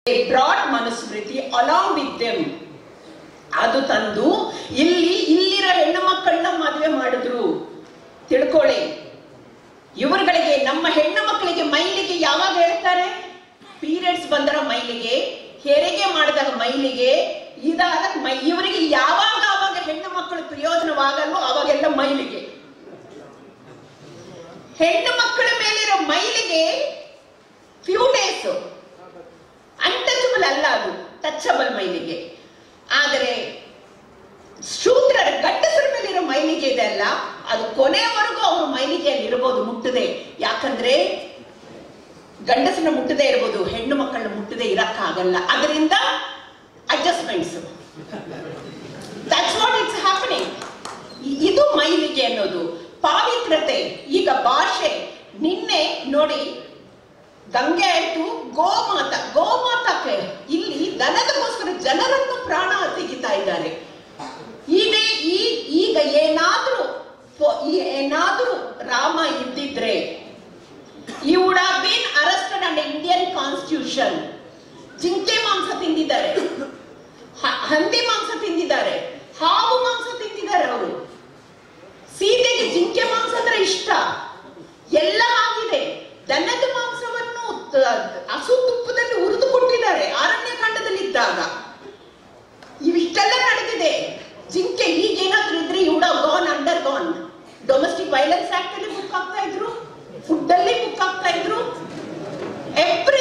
They brought Manusmriti along with them. ಅದು ತಂದು ಇಲ್ಲಿರೋ ಹೆಣ್ಣು ಮಕ್ಕಳನ್ನ ಮದುವೆ ಮಾಡಿದ್ರು. ತಿಳ್ಕೊಳ್ಳಿ, ಇವರುಗಳಿಗೆ ನಮ್ಮ ಹೆಣ್ಣು ಮಕ್ಕಳಿಗೆ ಮೈಲಿಗೆ ಯಾವಾಗ ಹೇಳ್ತಾರೆ? ಪೀರಿಯಡ್ಸ್ ಬಂದರ ಮೈಲಿಗೆ, ಹೆರಿಗೆ ಮಾಡಿದಾಗ ಮೈಲಿಗೆ, ಇದಾದಾಗ ಇವರಿಗೆ ಯಾವಾಗ ಹೆಣ್ಣು ಮಕ್ಕಳು ಪ್ರಯೋಜನವಾಗಲ್ವೋ ಅವಾಗೆಲ್ಲ ಮೈಲಿಗೆ. ಹೆಣ್ಣು ಮಕ್ಕಳ ಮೇಲಿರೋ ಮೈಲಿಗೆ ಫ್ಯೂ ಡೇಸ್, ಅನ್ಟಚಬಲ್ ಅಲ್ಲ, ಅದು ಟಚಬಲ್ ಮೈಲಿಗೆ. ಆದರೆ ಶೂದ್ರರ ಗಂಡಸರ ಮೇಲಿರೋ ಮೈಲಿಗೆ ಇದೆ ಅಲ್ಲ, ಅದು ಕೊನೆಯವರೆಗೂ ಅವರು ಮೈಲಿಗೆಯಲ್ಲಿ ಇರಬಹುದು, ಮುಟ್ಟದೆ. ಯಾಕಂದ್ರೆ ಗಂಡಸನ ಮುಟ್ಟದೆ ಇರಬಹುದು, ಹೆಣ್ಣು ಮಕ್ಕಳನ್ನ ಮುಟ್ಟದೆ ಇರಕ್ಕಾಗಲ್ಲ. ಅದರಿಂದ adjustments. That's what it's happening. ಇದು ಮೈಲಿಗೆ ಅನ್ನೋದು. ಪಾವಿತ್ರತೆ. ಈಗ ಭಾಷೆ, ನಿನ್ನೆ ನೋಡಿ ಗಂಗೆ ಆಯ್ತು, ಗೋಮಾತಕ್ಕೆ ಇಲ್ಲಿ ದನದಗೋಸ್ಕರ ಜನರನ್ನು ಪ್ರಾಣ ತೆಗಿತಾ ಇದ್ದಾರೆ. ಈಗ ಏನಾದ್ರೂ ರಾಮ ಇದ್ದಿದ್ರೆ he would have been arrested under Indian Constitution. ಜಿಂಕೆ ಮಾಂಸ ತಿಂದಿದ್ದಾರೆ, ಹಂದಿ ಮಾಂಸ ತಿಂದಿದ್ದಾರೆ, ಹಾವು ಮಾಂಸ ತಿಂದಿದ್ದಾರೆ ಅವರು. ಸೀತೆಗೆ ಜಿಂಕೆ ಮಾಂಸ ಅಂದ್ರೆ ಇಷ್ಟ, ಎಲ್ಲ ಆಗಿದೆ. ದನದ ಮಾಂಸವನ್ನು ಹಸು ತುಪ್ಪದಲ್ಲಿ ಹುರಿದು ಕೊಟ್ಟಿದ್ದಾರೆ ಅರಣ್ಯಕಾಂಡದಲ್ಲಿದ್ದಾಗ. ಇವಿಷ್ಟೆಲ್ಲ ನಡೆದಿದೆ. ಜಿಂಕೆ ಈಗೇನಾದ್ರೂ ಇದ್ರೆ you would have gone undergone. Domestic violence act ಅಲ್ಲಿ ಬುಕ್ ಆಗ್ತಾ ಇದ್ರು, ಫುಡ್ ಅಲ್ಲಿ ಬುಕ್ ಆಗ್ತಾ ಇದ್ರು.